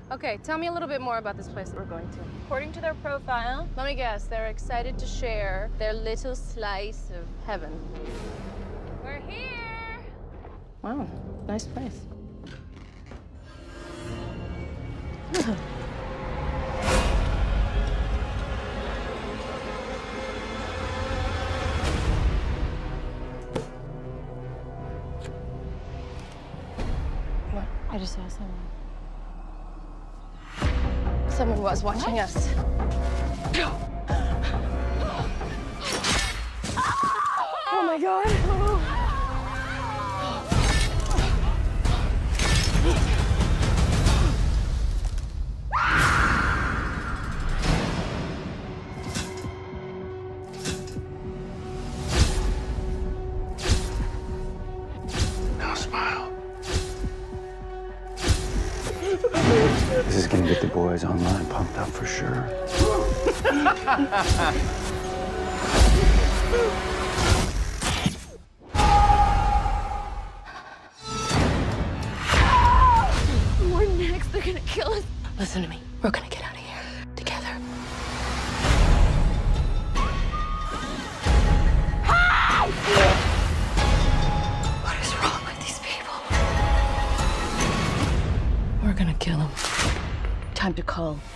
Okay, tell me a little bit more about this place that we're going to. According to their profile, Let me guess, they're excited to share their little slice of heaven. we're here. Wow, nice place. What? I just saw someone. Someone was watching us. Oh my God. Now smile. This is gonna get the boys online pumped up for sure. We're next. They're gonna kill us. Listen to me. We're gonna get out of here together. What is wrong with these people? We're gonna kill them. Time to call